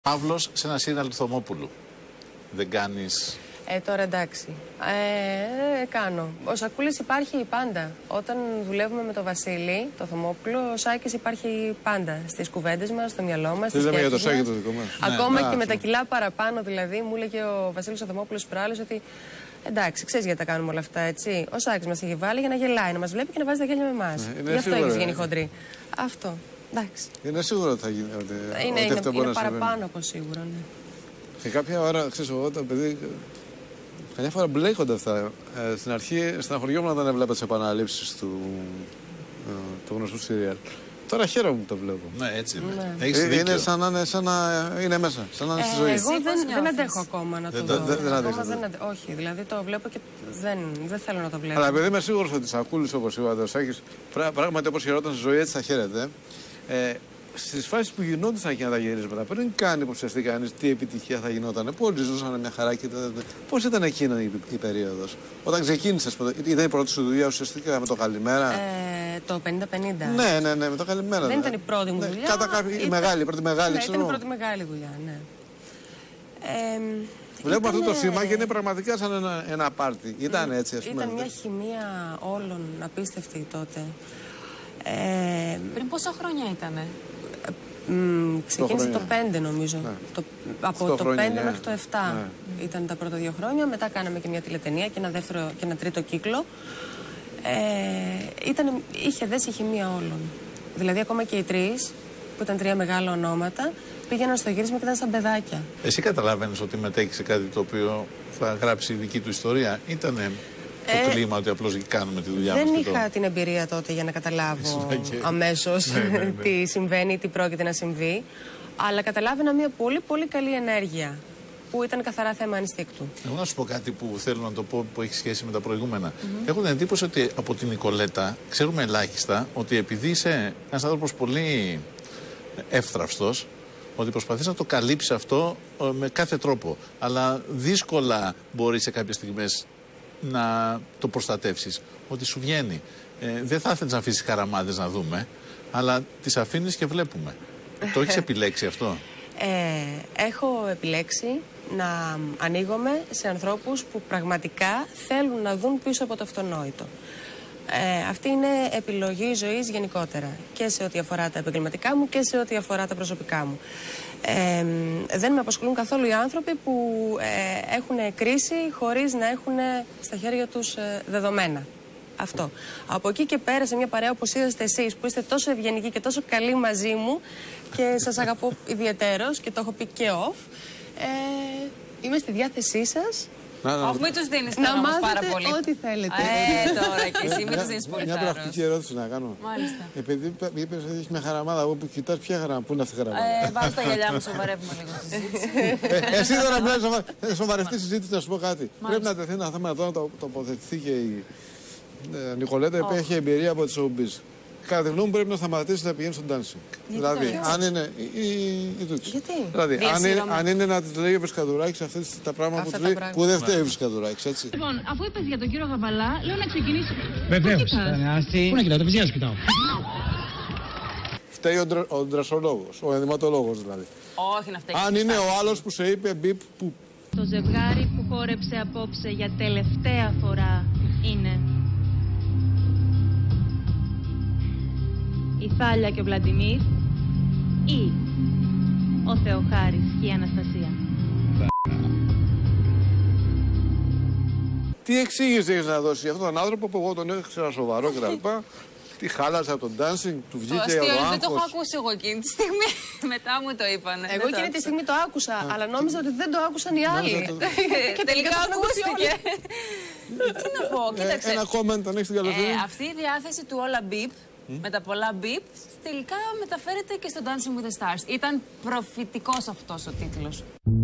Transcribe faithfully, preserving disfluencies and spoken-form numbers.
Παύλος σε ένα σύριαλ του Θωμόπουλου. Δεν κάνεις... Ε, τώρα εντάξει. Ε, ε, κάνω. Ο Σακούλης υπάρχει πάντα. Όταν δουλεύουμε με τον Βασίλη, το Θωμόπουλο, ο Σάκης υπάρχει πάντα στις κουβέντες μας, στο μυαλό μας. Δεν λέμε για το Σάκη το δικό μας. Ακόμα ναι, και ναι, με τα κιλά παραπάνω, δηλαδή, μου έλεγε ο Βασίλης ο Θωμόπουλος προάλλες ότι εντάξει, ξέρεις γιατί τα κάνουμε όλα αυτά, έτσι. Ο Σάκης μας έχει βάλει για να γελάει, να μας βλέπει και να βάζει τα γέλια με εμάς. Ναι, γι' αυτό σίγουρα, έχει γίνει ναι. χοντρή. Αυτό. Εντάξει. Είναι σίγουρο ότι θα γίνει. Ότι, είναι ότι είναι, αυτό είναι να παραπάνω από σίγουρο, ναι. Και κάποια ώρα, ξέρεις, εγώ το παιδί. Καμιά φορά μπλέκονται αυτά. Ε, στην αρχή στεναχωριόμουν όταν έβλεπα τις επαναλήψεις του, ε, του γνωστού σύριαλ. Τώρα χαίρομαι που το βλέπω. Ναι, έτσι είναι. Ναι. Έχεις Ε, δίκιο. είναι σαν να είναι, σαν να είναι μέσα, σαν να είναι στη Ε, ζωή. εγώ δεν, δεν αντέχω ακόμα να Δεν το το- δω. δεν- δεν Ακόμα αντέχετε. δεν αντε... Όχι, δηλαδή το βλέπω και δεν, δεν θέλω να το βλέπω. Αλλά επειδή είμαι σίγουρος ότι Σακούλης, όπως είπατε, ο Σάκης, πρά- πράγματι όπως χαιρόταν στη ζωή, έτσι θα χαίρεται. Ε, Στις φάσεις που γινόντουσαν εκείνα τα γυρίσματα, πριν καν υποψιαστεί κανείς τι επιτυχία θα γινόταν, που όλοι ζούσαν μια χαρά και πώς ήταν εκείνη η, η περίοδος. Όταν ξεκίνησες, ήταν η πρώτη σου δουλειά ουσιαστικά με το καλημέρα. Ε, το πενήντα πενήντα. Ναι, ναι, ναι, με το καλημέρα. Δεν ναι. ήταν η πρώτη μου Ναι, δουλειά. Κατά κάποιο, η ήταν... μεγάλη, η πρώτη μεγάλη, ναι, ξέρω. ήταν η πρώτη μεγάλη δουλειά, ναι. Ε, Βλέπουμε ήταν... αυτό το σήμα και είναι πραγματικά σαν ένα, ένα πάρτι. Ήταν έτσι, ας πούμε. Ήταν μια χημεία όλων απίστευτη τότε. Ε, Πριν πόσα χρόνια ήτανε? Μ, ξεκίνησε το χρόνια. πέντε νομίζω. Ναι. Το, από οκτώ το χρόνια, πέντε ναι. μέχρι το επτά Ναι. ήταν τα πρώτα δύο χρόνια. Μετά κάναμε και μια τηλετενία και ένα, δεύτερο, και ένα τρίτο κύκλο. Ε, ήταν, είχε δέσει η χημεία όλων. Δηλαδή ακόμα και οι τρεις, που ήταν τρία μεγάλα ονόματα, πήγαιναν στο γύρισμα και ήταν σαν παιδάκια. Εσύ καταλαβαίνεις ότι μετέχει σε κάτι το οποίο θα γράψει η δική του ιστορία. Ήτανε το Ε, κλίμα ότι απλώς κάνουμε τη δουλειά Δεν μας. και είχα το... την εμπειρία τότε για να καταλάβω Ήσουν και- αμέσως Ναι, ναι, ναι. τι συμβαίνει, τι πρόκειται να συμβεί. Αλλά καταλάβαινα μια πολύ πολύ καλή ενέργεια που ήταν καθαρά θέμα ανιστίκτου. Εγώ να σου πω κάτι που θέλω να το πω που έχει σχέση με τα προηγούμενα. Mm-hmm. Έχω την εντύπωση ότι από την Νικολέτα ξέρουμε ελάχιστα ότι επειδή είσαι ένας άνθρωπος πολύ εύθραυστος, ότι προσπαθείς να το καλύψεις αυτό ε, με κάθε τρόπο. Αλλά δύσκολα μπορεί σε κάποιες στιγμές να το προστατεύσεις. Ότι σου βγαίνει. Ε, δεν θα ήθελες να αφήσεις χαραμάδες να δούμε, αλλά τις αφήνεις και βλέπουμε. Το έχεις επιλέξει αυτό? Ε, έχω επιλέξει να ανοίγομαι σε ανθρώπους που πραγματικά θέλουν να δουν πίσω από το αυτονόητο. Ε, αυτή είναι επιλογή ζωής γενικότερα και σε ό,τι αφορά τα επαγγελματικά μου και σε ό,τι αφορά τα προσωπικά μου. Ε, δεν με απασχολούν καθόλου οι άνθρωποι που ε, έχουν κρίση χωρίς να έχουν στα χέρια τους ε, δεδομένα. Αυτό. Από εκεί και πέρα, σε μια παρέα όπως είσαστε εσείς, που είστε τόσο ευγενικοί και τόσο καλοί μαζί μου και σας αγαπώ ιδιαιτέρως και το έχω πει και off, ε, είμαι στη διάθεσή σας. Να, να, Όχι, μην τους δίνεις Να τώρα όμως πάρα μάθετε πολύ. ό,τι θέλετε. Ε, τώρα και εσύ μην τους δίνεις πολύ μια θάρρος. πρακτική ερώτηση να κάνω. Μάλιστα. Επειδή είπες ότι έχει μια χαραμάδα, εγώ που κοιτάς ποια χαραμάδα, πού είναι αυτή η χαραμάδα. Ε, βάζω τα γυαλιά μου, σοβαρεύουμε λίγο τη συζήτηση. Ε, εσύ τώρα πρέπει να σοβαρευτεί η συζήτηση, να σου πω κάτι. Πρέπει να τεθεί ένα θέμα εδώ να το τοποθετηθεί και η ε, Νικολέτα, η οποία έχει εμπειρία από τη showbiz. Κατά τη γνώμη μου πρέπει να σταματήσει να πηγαίνει στο dancing. Δηλαδή, αν είναι. Η, η, η Τούξη. Γιατί? Δηλαδή, αν είναι, Διασύρωμα. αν είναι να τη λέει ο Βρισκαδουράκης αυτές τα πράγματα Αυτά που τα του λέει, πράγματα. που δεν φταίει ο Βρισκαδουράκης, έτσι. Λοιπόν, αφού είπες για τον κύριο Γαβαλά, λέω να ξεκινήσει. Βεβαίως. Πού κοιτάς? Πού να κοιτάω, το βυζιά σου κοιτάω. Φταίει ο, ντρα, ο δρασολόγος, ο ενδυματολόγος δηλαδή. Όχι να φταίει. Αν είναι ο άλλος που σε είπε μπιπ που. Το ζευγάρι που χόρεψε απόψε για τελευταία φορά είναι η Θάλια και ο Βλαντιμίρ ή ο Θεοχάρης και η Αναστασία. Τι εξήγηση έχεις να δώσει για αυτόν τον άνθρωπο που εγώ τον έξερα σοβαρό κτλ. Τι χάλασε από τον dancing, του Το βγήκε ο αστείο είναι, δεν το έχω άγχος. ακούσει εγώ εκείνη τη στιγμή. Μετά μου το είπανε. Εγώ Δεν το εκείνη τη άκουσα. στιγμή το άκουσα, αλλά νόμιζα ότι δεν το άκουσαν οι άλλοι. Νόμιζα το- Και τελικά το έχουν ακούσει ακούστηκε. Τι να πω, Ε, κοίταξε. ένα comment, αν έχεις την καλοσύνη. Ε, αυτή η διάθεση του όλα beep, με τα πολλά beep, τελικά μεταφέρεται και στο Dancing with the Stars. Ήταν προφητικός αυτός ο τίτλος.